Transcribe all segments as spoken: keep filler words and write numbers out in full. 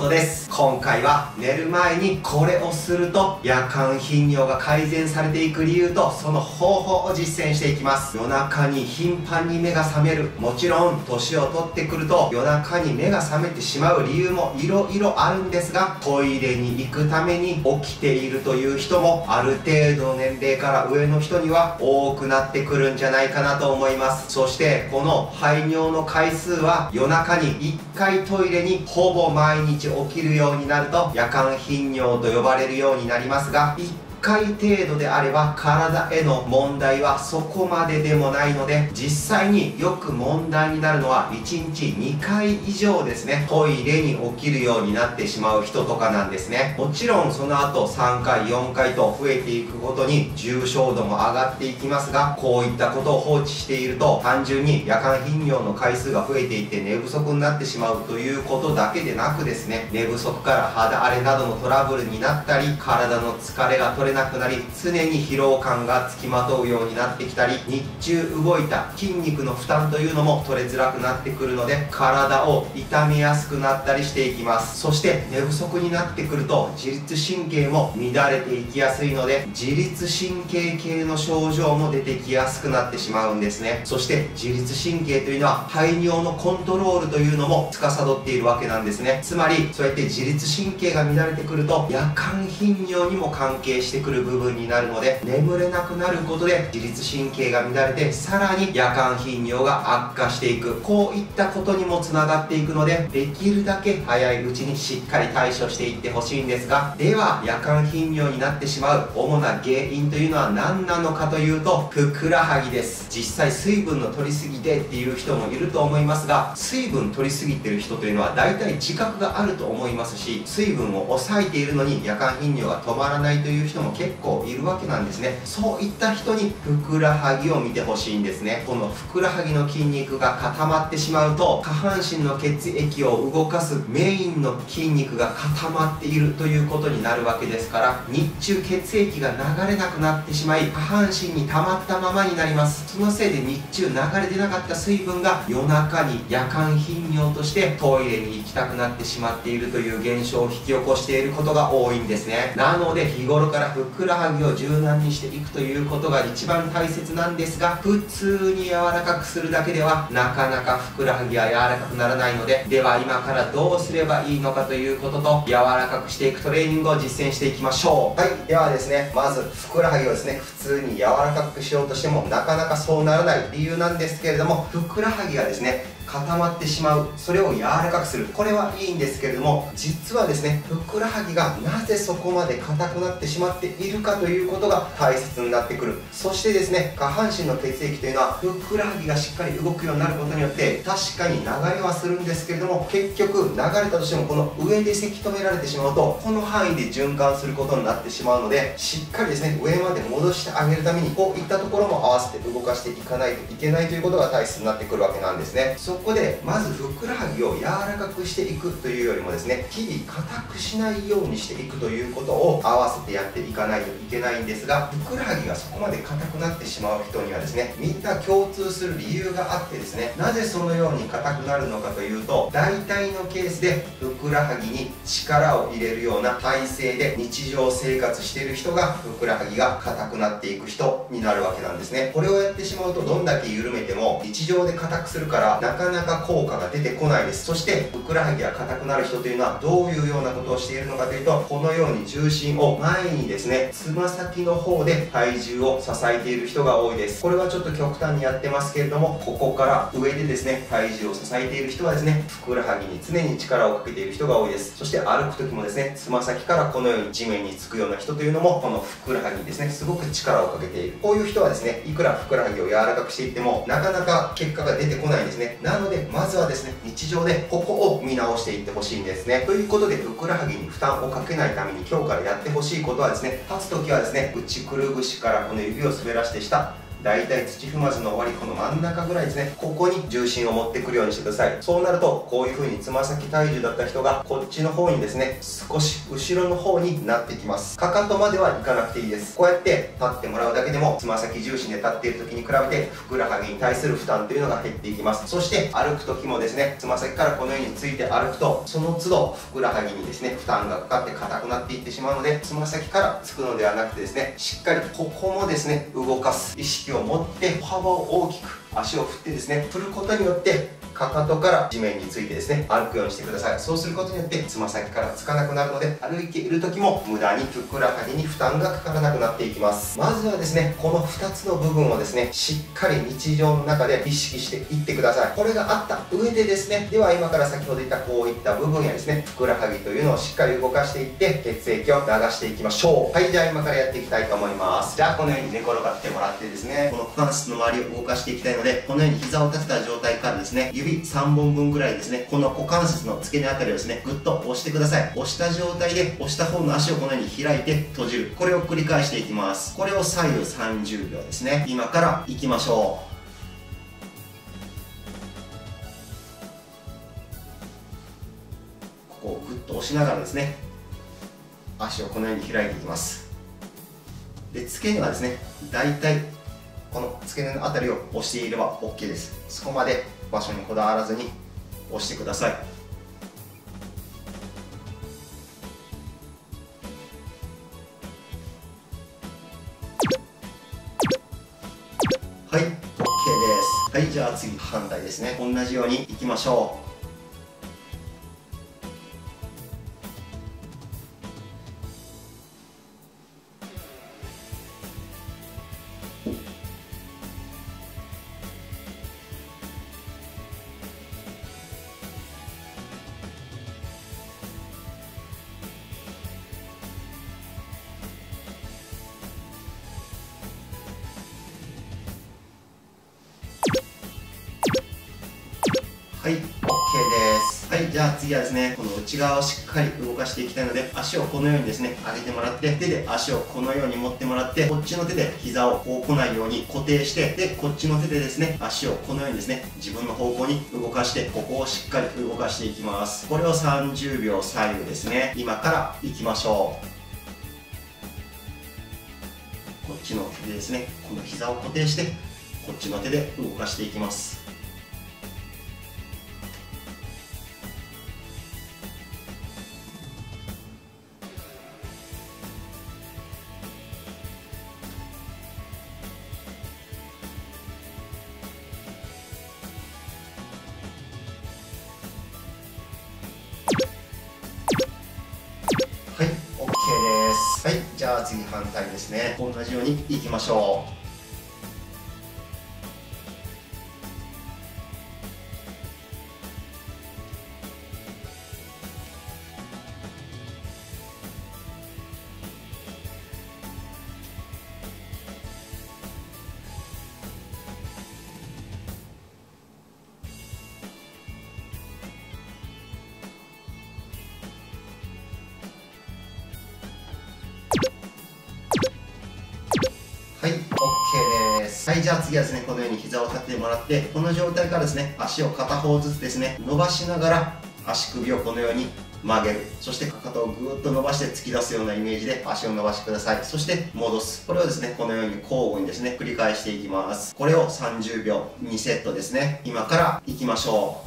本です。今回は寝る前にこれをすると夜間頻尿が改善されていく理由とその方法を実践していきます。夜中に頻繁に目が覚める、もちろん年を取ってくると夜中に目が覚めてしまう理由もいろいろあるんですが、トイレに行くために起きているという人もある程度の年齢から上の人には多くなってくるんじゃないかなと思います。そしてこの排尿の回数は夜中にいっかいトイレにほぼ毎日起きるようになると夜間頻尿と呼ばれるようになりますが、いっかい程度であれば体への問題はそこまででもないので、実際によく問題になるのはいちにちにかい以上ですね、トイレに起きるようになってしまう人とかなんですね。もちろんその後さんかいよんかいと増えていくごとに重症度も上がっていきますが、こういったことを放置していると単純に夜間頻尿の回数が増えていって寝不足になってしまうということだけでなくですね、寝不足から肌荒れなどのトラブルになったり、体の疲れが取れなくなり常に疲労感がつきまとうようになってきたり、日中動いた筋肉の負担というのも取れづらくなってくるので体を痛めやすくなったりしていきます。そして寝不足になってくると自律神経も乱れていきやすいので、自律神経系の症状も出てきやすくなってしまうんですね。そして自律神経というのは排尿のコントロールというのも司っているわけなんですね。つまりそうやって自律神経が乱れてくると夜間頻尿にも関係してくる部分になるので、眠れなくなることで自律神経が乱れてさらに夜間頻尿が悪化していく、こういったことにもつながっていくので、できるだけ早いうちにしっかり対処していってほしいんですが、では夜間頻尿になってしまう主な原因というのは何なのかというと、ふくらはぎです。実際水分の取りすぎでっていう人もいると思いますが、水分取りすぎてる人というのは大体自覚があると思いますし、水分を抑えているのに夜間頻尿が止まらないという人も結構いるわけなんですね。そういった人にふくらはぎを見てほしいんですね。このふくらはぎの筋肉が固まってしまうと、下半身の血液を動かすメインの筋肉が固まっているということになるわけですから、日中血液が流れなくなってしまい下半身に溜まったままになります。そのせいで日中流れ出なかった水分が夜中に夜間頻尿としてトイレに行きたくなってしまっているという現象を引き起こしていることが多いんですね。なので日頃からふくらはぎを柔軟にしていくということが一番大切なんですが、普通に柔らかくするだけではなかなかふくらはぎは柔らかくならないので、では今からどうすればいいのかということと、柔らかくしていくトレーニングを実践していきましょう。はい、ではですね、まずふくらはぎをですね普通に柔らかくしようとしてもなかなかそうならない理由なんですけれども、ふくらはぎがですね固まってしまう、それを柔らかくする、これはいいんですけれども、実はですねふくらはぎがなぜそこまで硬くなってしまっているかということが大切になってくる。そしてですね下半身の血液というのはふくらはぎがしっかり動くようになることによって確かに流れはするんですけれども、結局流れたとしてもこの上でせき止められてしまうとこの範囲で循環することになってしまうので、しっかりですね上まで戻してあげるためにこういったところも合わせて動かしていかないといけないということが大切になってくるわけなんですね。そこでまずふくらはぎを柔らかくしていくというよりもですね、日々硬くしないようにしていくということを合わせてやっていかないといけないんですが、ふくらはぎがそこまで硬くなってしまう人にはですねみんな共通する理由があってですね、なぜそのように硬くなるのかというと、大体のケースでふくらはぎに力を入れるような体勢で日常生活している人がふくらはぎが硬くなっていく人になるわけなんですね。これをやってしまうとどんだけ緩めても日常で硬くするからなかなか効果が出てこないです。そしてふくらはぎが硬くなる人というのはどういうようなことをしているのかというと、このように重心を前にですねつま先の方で体重を支えている人が多いです。これはちょっと極端にやってますけれども、ここから上でですね体重を支えている人はですねふくらはぎに常に力をかけている人が多いです。そして歩く時もですねつま先からこのように地面につくような人というのもこのふくらはぎにですねすごく力をかけている。こういう人はですねいくらふくらはぎを柔らかくしていってもなかなか結果が出てこないんですね。なのでまずはですね日常でここを見直していってほしいんですね。ということでふくらはぎに負担をかけないために今日からやってほしいことはですね、立つ時はですね内くるぶしからこの指を滑らして下だいたい土踏まずの終わり、この真ん中ぐらいですね、ここに重心を持ってくるようにしてください。そうなるとこういう風につま先体重だった人がこっちの方にですね、少し後ろの方になってきます。かかとまではいかなくていいです。こうやって立ってもらうだけでもつま先重心で立っている時に比べてふくらはぎに対する負担というのが減っていきます。そして歩く時もですね、つま先からこのようについて歩くと、その都度ふくらはぎにですね負担がかかって硬くなっていってしまうので、つま先からつくのではなくてですね、しっかりここもですね動かす意識を持って歩幅を大きく足を振ってですね振ることによって、かかとから地面についてですね歩くようにしてください。そうすることによってつま先からつかなくなるので、歩いている時も無駄にふくらはぎに負担がかからなくなっていきます。まずはですね、このふたつの部分をですねしっかり日常の中で意識していってください。これがあった上でですね、では今から先ほど言ったこういった部分やですね、ふくらはぎというのをしっかり動かしていって血液を流していきましょう。はい、じゃあ今からやっていきたいと思います。じゃあこのように寝転がってもらってですね、この股関節の周りを動かしていきたいので、このように膝を立てた状態からですね、指さんぼんぶんぐらいですね、この股関節の付け根あたりをですねぐっと押してください。押した状態で押した方の足をこのように開いて閉じる、これを繰り返していきます。これを左右さんじゅうびょうですね。今からいきましょう。ここをぐっと押しながらですね、足をこのように開いていきます。で、付け根はですね、だいたいこの付け根のあたりを押していれば OK です。そこまで場所にこだわらずに押してください。はい、OK です。はい、じゃあ次反対ですね。同じようにいきましょう。はい、OK です。はい、じゃあ次はですね、この内側をしっかり動かしていきたいので、足をこのようにですね、上げてもらって、手で足をこのように持ってもらって、こっちの手で膝をこう来ないように固定して、で、こっちの手でですね、足をこのようにですね、自分の方向に動かして、ここをしっかり動かしていきます。これをさんじゅうびょう左右ですね。今からいきましょう。こっちの手でですね、この膝を固定して、こっちの手で動かしていきます。はい、OK です。はい、じゃあ次反対ですね。同じようにいきましょう。はい、OK です。はい、じゃあ次はですね、このように膝を立ててもらって、この状態からですね、足を片方ずつですね、伸ばしながら足首をこのように曲げる。そしてかかとをぐーっと伸ばして突き出すようなイメージで足を伸ばしてください。そして戻す。これをですね、このように交互にですね、繰り返していきます。これをさんじゅうびょう、にセットですね。今からいきましょう。こ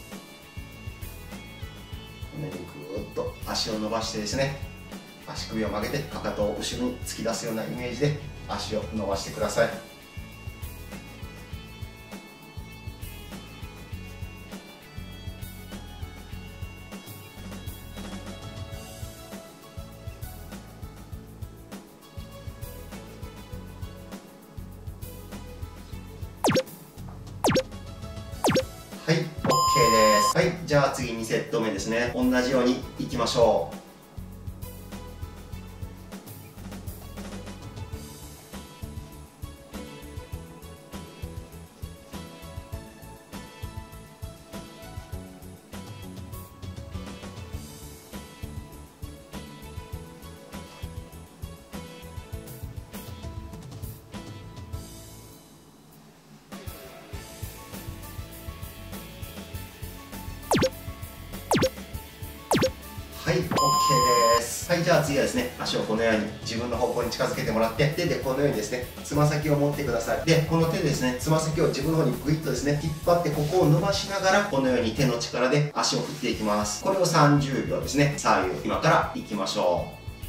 のようにぐーっと足を伸ばしてですね、足首を曲げてかかとを後ろに突き出すようなイメージで足を伸ばしてください。はい、OK です。はい、じゃあ次にセット目ですね。同じようにいきましょう。 はい、 OK です。はい、じゃあ次はですね、足をこのように自分の方向に近づけてもらって、手でこのようにですね、つま先を持ってください。で、この手でですね、つま先を自分の方にグイッとですね、引っ張ってここを伸ばしながら、このように手の力で足を振っていきます。これをさんじゅうびょうですね、左右、今からいきましょ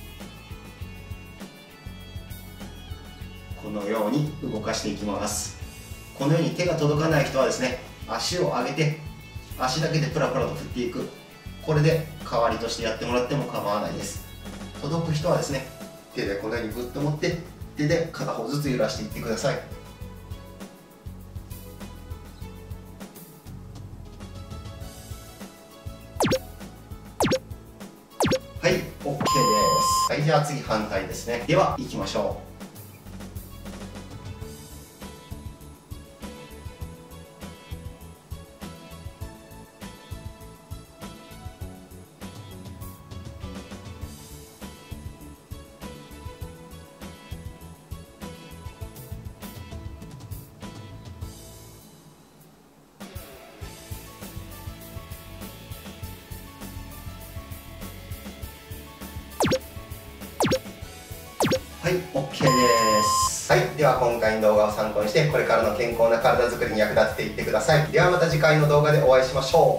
う。このように動かしていきます。このように手が届かない人はですね、足を上げて、足だけでプラプラと振っていく。これで代わりとしてやってもらっても構わないです。届く人はですね、手でこのようにグッと持って、手で片方ずつ揺らしていってください。はい、 OK です。はい、じゃあ次反対ですね。では行きましょう。はい、OK です。はい、では今回の動画を参考にして、これからの健康な体づくりに役立てていってください。ではまた次回の動画でお会いしましょう。